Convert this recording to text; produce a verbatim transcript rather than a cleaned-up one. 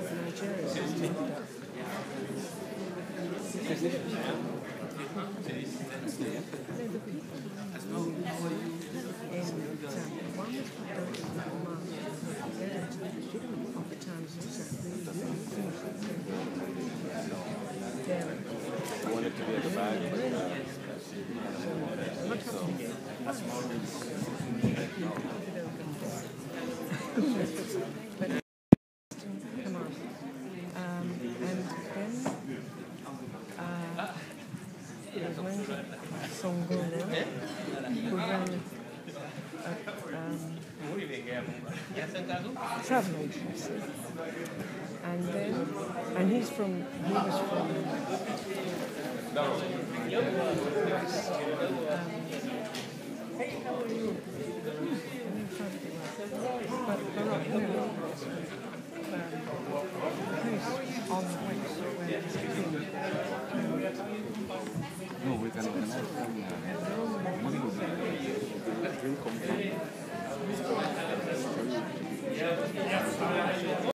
Nigeria and one was of the times I wanted to be at the back. Come on. Um, and then uh, there's one Songolo who ran a um, travel agency. And then, and he's from, he was from, um, hey, how are you? But, but not, no, um, place on the west where it's been. No, we can organize some uh, drink